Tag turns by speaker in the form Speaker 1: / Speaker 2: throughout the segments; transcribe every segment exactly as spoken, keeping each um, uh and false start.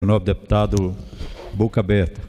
Speaker 1: novo deputado Boca Aberta.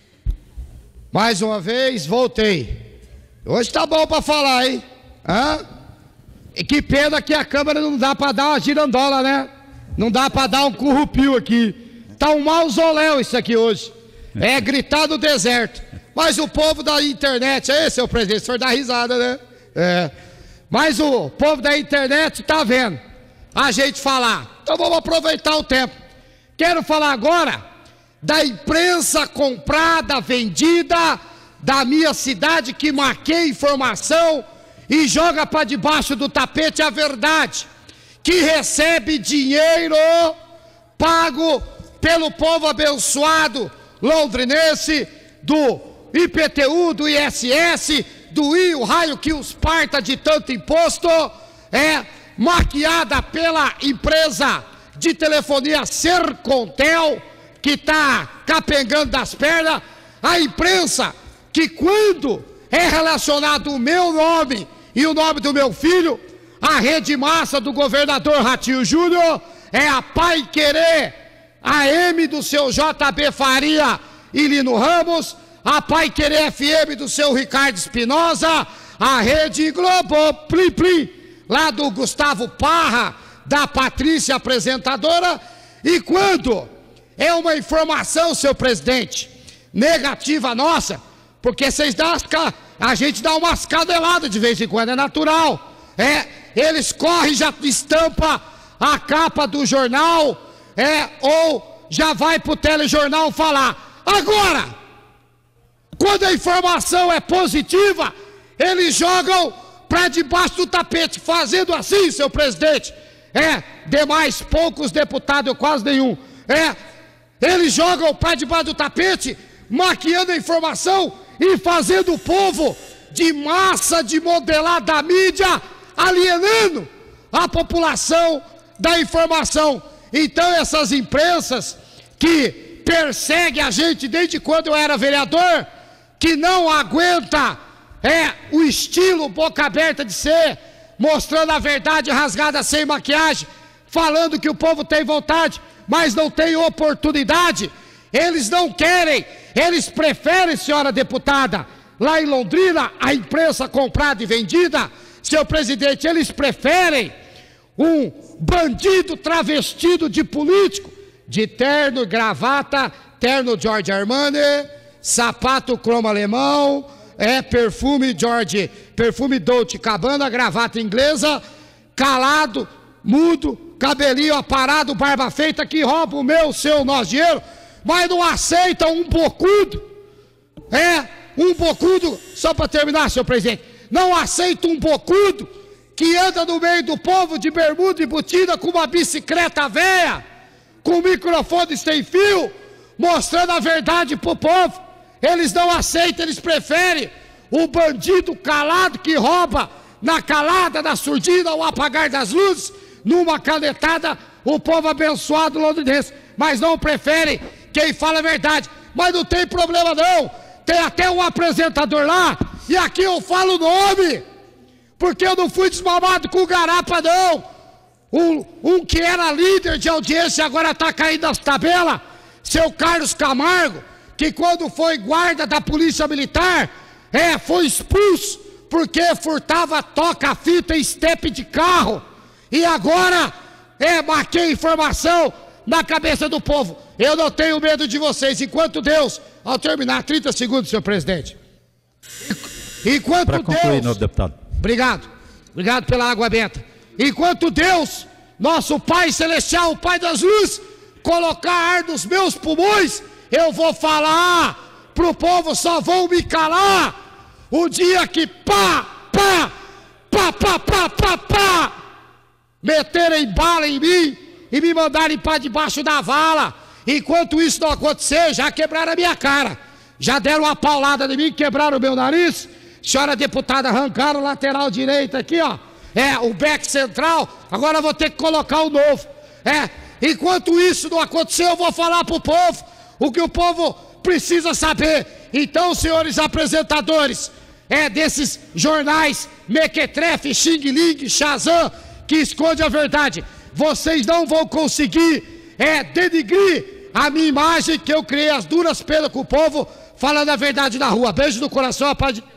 Speaker 2: Mais uma vez, voltei. Hoje tá bom para falar, hein? Hã? E que pena que a Câmara não dá para dar uma girandola, né? Não dá para dar um currupio aqui. Tá um mausoléu isso aqui hoje. É gritar no deserto. Mas o povo da internet, aí, seu presidente, o senhor dá risada, né? É. Mas o povo da internet tá vendo a gente falar. Então vamos aproveitar o tempo. Quero falar agora da imprensa comprada, vendida da minha cidade, que maqueia informação e joga para debaixo do tapete a verdade, que recebe dinheiro pago pelo povo abençoado londrinense, do I P T U, do I S S, do I, o raio que os parta de tanto imposto, é maquiada pela empresa de telefonia Sercontel, que está capengando das pernas. A imprensa que, quando é relacionado o meu nome e o nome do meu filho, a rede massa do governador Ratinho Júnior é a Pai Querer, a M do seu J B Faria e Lino Ramos, a Pai Querer F M do seu Ricardo Espinosa, a Rede Globo Plim Plim, lá do Gustavo Parra, da Patrícia apresentadora. E quando é uma informação, seu presidente, negativa nossa, porque vocês dão as, a gente dá umas cadeladas de vez em quando, é natural, é, eles correm, já estampa a capa do jornal, é, ou já vai pro telejornal falar. Agora, quando a informação é positiva, eles jogam para debaixo do tapete, fazendo assim, seu presidente. É, demais poucos deputados, quase nenhum. É, eles jogam para debaixo do tapete, maquiando a informação e fazendo o povo de massa, de modelar da mídia, alienando a população da informação. Então essas imprensas que perseguem a gente desde quando eu era vereador, que não aguenta é, o estilo boca aberta de ser, mostrando a verdade rasgada sem maquiagem, falando que o povo tem vontade, mas não tem oportunidade. Eles não querem, eles preferem, senhora deputada, lá em Londrina, a imprensa comprada e vendida, seu presidente, eles preferem um bandido travestido de político, de terno e gravata, terno Giorgio Armani, sapato cromo alemão, é perfume George, perfume Dolce Gabbana, gravata inglesa, calado, mudo, cabelinho aparado, barba feita, que rouba o meu, o seu, o nosso dinheiro, mas não aceita um bocudo, é, um bocudo, só para terminar, senhor presidente, não aceita um bocudo que anda no meio do povo de bermuda e botina com uma bicicleta velha, com microfone sem fio, mostrando a verdade pro povo. Eles não aceitam, eles preferem o bandido calado que rouba na calada, na surdina, ao apagar das luzes, numa canetada, o povo abençoado londrinense, mas não preferem quem fala a verdade. Mas não tem problema não, tem até um apresentador lá, e aqui eu falo o nome, porque eu não fui desmamado com garapa não. Um, um que era líder de audiência agora está caindo nas tabelas, seu Carlos Camargo, que quando foi guarda da polícia militar, é, foi expulso, porque furtava toca-fita e estepe de carro, e agora, é, maquei informação na cabeça do povo. Eu não tenho medo de vocês, enquanto Deus, ao terminar, trinta segundos, senhor presidente, enquanto
Speaker 1: Para concluir,
Speaker 2: Deus,
Speaker 1: novo deputado.
Speaker 2: obrigado, obrigado pela água benta, enquanto Deus, nosso Pai Celestial, o Pai das Luzes, colocar ar nos meus pulmões, eu vou falar pro povo, só vão me calar o dia que pá, pá, pá, pá, pá, pá, pá, meterem bala em mim e me mandarem para debaixo da vala. Enquanto isso não acontecer, já quebraram a minha cara, já deram uma paulada em mim, quebraram o meu nariz, senhora deputada, arrancaram o lateral direito aqui, ó, é, o beck central, agora eu vou ter que colocar o novo, é, enquanto isso não acontecer, eu vou falar pro povo o que o povo precisa saber. Então, senhores apresentadores, é, desses jornais Mequetrefe, Xing Ling, Shazam, que esconde a verdade, vocês não vão conseguir, é, denigrir a minha imagem que eu criei as duras penas com o povo, falando a verdade na rua. Beijo no coração, a paz de...